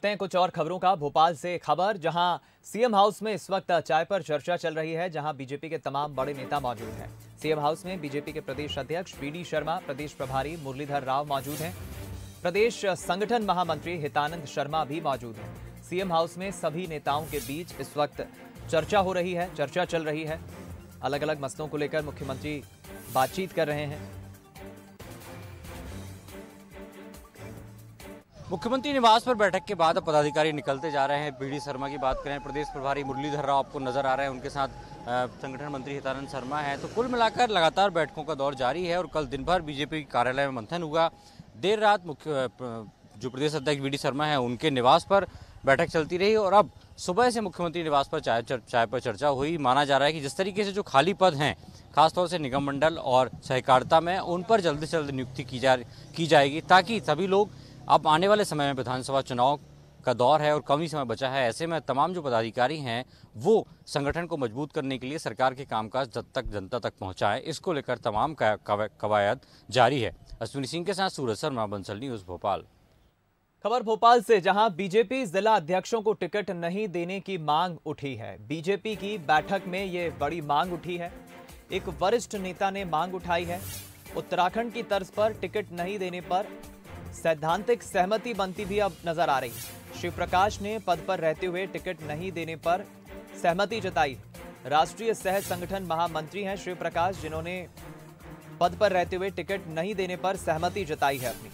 बढ़ते हैं कुछ और खबरों का। भोपाल से खबर, जहां सीएम हाउस में इस वक्त चाय पर चर्चा चल रही है, जहां बीजेपी के तमाम बड़े नेता मौजूद हैं। सीएम हाउस में बीजेपी के प्रदेश अध्यक्ष बीडी शर्मा, प्रदेश प्रभारी मुरलीधर राव मौजूद हैं। प्रदेश संगठन महामंत्री हितानंद शर्मा भी मौजूद हैं। सीएम हाउस में सभी नेताओं के बीच इस वक्त चर्चा चल रही है। अलग अलग मसलों को लेकर मुख्यमंत्री बातचीत कर रहे हैं। मुख्यमंत्री निवास पर बैठक के बाद अब पदाधिकारी निकलते जा रहे हैं। बीडी शर्मा की बात करें, प्रदेश प्रभारी मुरलीधर राव आपको नजर आ रहे हैं, उनके साथ संगठन मंत्री हितानंद शर्मा है। तो कुल मिलाकर लगातार बैठकों का दौर जारी है और कल दिन भर बीजेपी कार्यालय में मंथन हुआ। देर रात जो प्रदेश अध्यक्ष बीडी शर्मा है उनके निवास पर बैठक चलती रही और अब सुबह से मुख्यमंत्री निवास पर चाय पर चर्चा हुई। माना जा रहा है कि जिस तरीके से जो खाली पद हैं, खासतौर से निगम मंडल और सहकारिता में, उन पर जल्द से जल्द नियुक्ति की जाएगी, ताकि सभी लोग, अब आने वाले समय में विधानसभा चुनाव का दौर है और कम ही समय बचा है, ऐसे में तमाम जो पदाधिकारी हैं वो संगठन को मजबूत करने के लिए सरकार के कामकाज जब तक जनता तक पहुंचाएं, इसको लेकर तमाम कवायद जारी है। अश्विनी सिंह के साथ सूरज शर्मा, बंसल न्यूज़, भोपाल। खबर भोपाल से, जहां बीजेपी जिला अध्यक्षों को टिकट नहीं देने की मांग उठी है। बीजेपी की बैठक में ये बड़ी मांग उठी है। एक वरिष्ठ नेता ने मांग उठाई है। उत्तराखंड की तर्ज पर टिकट नहीं देने पर सैद्धांतिक सहमति बनती भी अब नजर आ रही है। शिव प्रकाश ने पद पर रहते हुए टिकट नहीं देने पर सहमति जताई। राष्ट्रीय सह संगठन महामंत्री हैं शिव प्रकाश, जिन्होंने पद पर रहते हुए टिकट नहीं देने पर सहमति जताई है अपनी।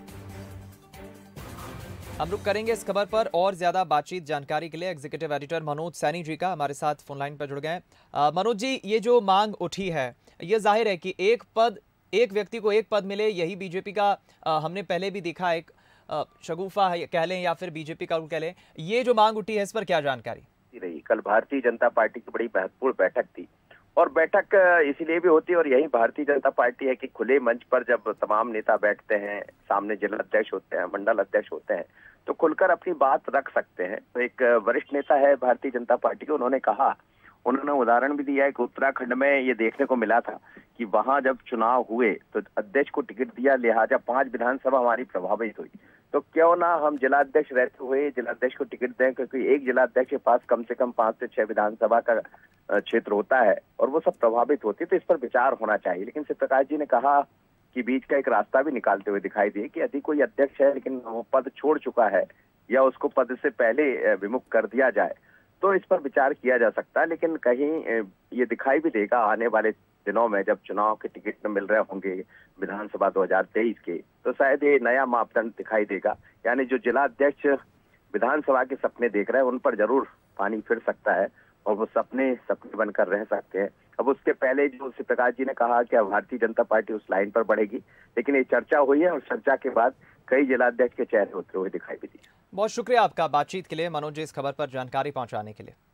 हम रुक करेंगे इस खबर पर और ज्यादा बातचीत जानकारी के लिए एग्जीक्यूटिव एडिटर मनोज सैनी जी का हमारे साथ फोनलाइन पर जुड़ गए। मनोज जी, ये जो मांग उठी है, ये जाहिर है कि एक व्यक्ति को एक पद मिले, यही बीजेपी का हमने पहले भी देखा, एक शगुफा है कह लें या फिर बीजेपी का कह लें। ये जो मांग उठी है, इस पर क्या जानकारी रही? कल भारतीय जनता पार्टी की बड़ी महत्वपूर्ण बैठक थी और बैठक इसीलिए भी होती है और यही भारतीय जनता पार्टी है कि खुले मंच पर जब तमाम नेता बैठते हैं, सामने जिला अध्यक्ष होते हैं, मंडल अध्यक्ष होते हैं, तो खुलकर अपनी बात रख सकते हैं। तो एक वरिष्ठ नेता है भारतीय जनता पार्टी के, उन्होंने उदाहरण भी दिया है कि उत्तराखंड में ये देखने को मिला था कि वहां जब चुनाव हुए तो अध्यक्ष को टिकट दिया, लिहाजा 5 विधानसभा हमारी प्रभावित हुई। तो क्यों ना हम जिलाध्यक्ष रहते हुए जिलाध्यक्ष को टिकट दें, क्योंकि एक जिलाध्यक्ष के पास कम से कम 5 से 6 विधानसभा का क्षेत्र होता है और वो सब प्रभावित होती है। तो इस पर विचार होना चाहिए। लेकिन शिव प्रकाश जी ने कहा कि बीच का एक रास्ता भी निकालते हुए दिखाई दिए कि यदि कोई अध्यक्ष है लेकिन वो पद छोड़ चुका है या उसको पद से पहले विमुख कर दिया जाए, तो इस पर विचार किया जा सकता है। लेकिन कहीं ये दिखाई भी देगा आने वाले दिनों में जब चुनाव के टिकट मिल रहे होंगे विधानसभा 2023 के, तो शायद ये नया मापदंड दिखाई देगा। यानी जो जिला अध्यक्ष विधानसभा के सपने देख रहे हैं, उन पर जरूर पानी फिर सकता है और वो सपने बनकर रह सकते हैं। अब उसके पहले जो शिव प्रकाश जी ने कहा कि भारतीय जनता पार्टी उस लाइन पर बढ़ेगी, लेकिन ये चर्चा हुई है और चर्चा के बाद कई जिलाध्यक्ष के चेहरे होते हुए दिखाई भी दिए। बहुत शुक्रिया आपका बातचीत के लिए मनोज जी, इस खबर पर जानकारी पहुंचाने के लिए।